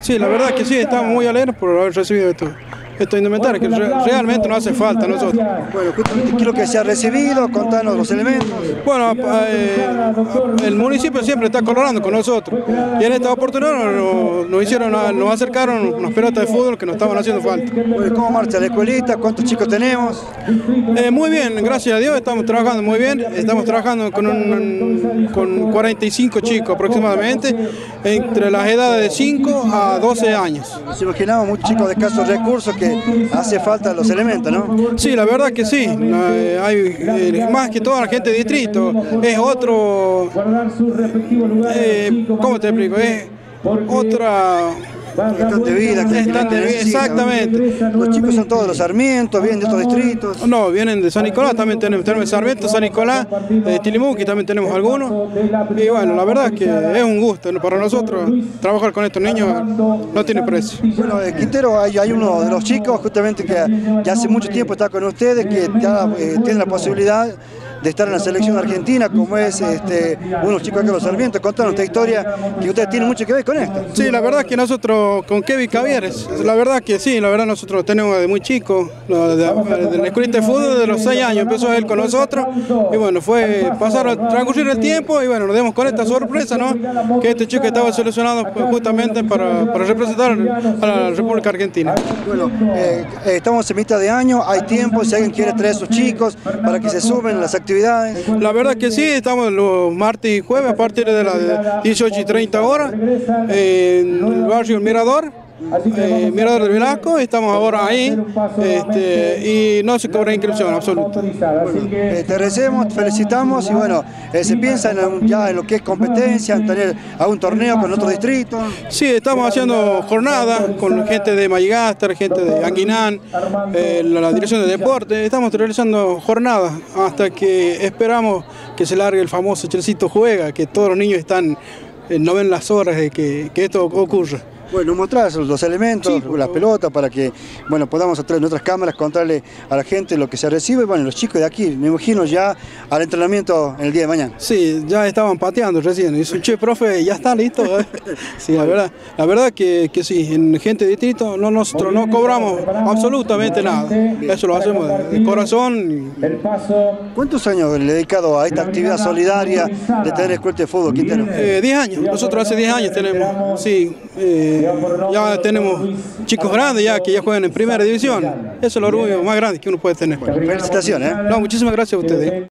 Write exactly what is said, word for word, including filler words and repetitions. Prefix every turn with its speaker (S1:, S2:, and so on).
S1: Sí, la verdad que sí, estamos muy alegres por haber recibido esto. Estos indumentarios que re realmente nos hace falta a nosotros.
S2: Bueno, justamente quiero que se ha recibido, contanos los elementos.
S1: Bueno, eh, el municipio siempre está colaborando con nosotros y en esta oportunidad nos, nos, hicieron, nos acercaron unas pelotas de fútbol que nos estaban haciendo falta.
S2: Bueno, ¿cómo marcha la escuelita? ¿Cuántos chicos tenemos?
S1: Eh, muy bien, gracias a Dios estamos trabajando muy bien, estamos trabajando con, un, con cuarenta y cinco chicos aproximadamente, entre las edades de cinco a doce años.
S2: Nos imaginamos muchos chicos de escasos recursos que hace falta los elementos, ¿no?
S1: Sí, la verdad que sí. Hay, eh, más que toda la gente de distrito. Es otro... Eh, ¿Cómo te explico? Es otra...
S2: Están de vida, que
S1: Están de vida, exactamente.
S2: Los chicos son todos de los Sarmientos, vienen de otros distritos.
S1: No, vienen de San Nicolás, también tenemos, tenemos Sarmiento, San Nicolás, de Tilimuqui también tenemos algunos. Y bueno, la verdad es que es un gusto para nosotros trabajar con estos niños, no tiene precio.
S2: Bueno, en Quintero hay, hay uno de los chicos justamente que ya hace mucho tiempo está con ustedes, que ya eh, tiene la posibilidad de estar en la selección argentina, como es este, unos chicos acá de los Sarmientos. Contanos esta historia, que ustedes tienen mucho que ver con esto.
S1: Sí, la verdad que nosotros con Kevin Cavieres, la verdad que sí, la verdad nosotros tenemos de muy chico, de, de, de la escuelita de fútbol de los seis años, empezó él con nosotros, y bueno, fue pasar a transcurrir el tiempo, y bueno, nos dimos con esta sorpresa, ¿no? Que este chico estaba seleccionado justamente para, para representar a la República Argentina.
S2: Bueno, eh, estamos en mitad de año, hay tiempo, si alguien quiere traer a sus chicos para que se sumen a las actividades.
S1: La verdad que sí, estamos los martes y jueves a partir de las dieciocho y treinta horas en el barrio El Mirador. Eh, Mirador del Velasco, estamos ahora ahí este, y no se cobra inscripción absoluta.
S2: Bueno, eh, te agradecemos, te felicitamos y bueno, eh, se piensa en, ya en lo que es competencia, en tener algún torneo con otro distrito.
S1: Sí, estamos haciendo jornadas con gente de Maygastar, gente de Anguinán, eh, la, la dirección de deporte, estamos realizando jornadas hasta que esperamos que se largue el famoso Chelcito Juega, que todos los niños están, eh, no ven las horas de que, que esto ocurra.
S2: Bueno, mostrar los elementos, sí, las pelotas, para que bueno, podamos a través de nuestras cámaras contarle a la gente lo que se recibe. Bueno, los chicos de aquí, me imagino ya al entrenamiento el día de mañana.
S1: Sí, ya estaban pateando recién. Y su che, profe, ya está listo. ¿eh? Sí, la verdad, la verdad que, que sí, en gente de distrito no, nosotros no cobramos absolutamente nada. Eso lo hacemos de, de corazón.
S2: ¿Cuántos años le he dedicado a esta actividad solidaria de tener escuela de fútbol, Quintero?
S1: Eh, diez años. Nosotros hace diez años tenemos, sí. Eh, ya tenemos chicos grandes ya que ya juegan en primera división. Eso es el orgullo más grande que uno puede tener.
S2: Bueno, felicitaciones. ¿eh?
S1: No, muchísimas gracias a ustedes.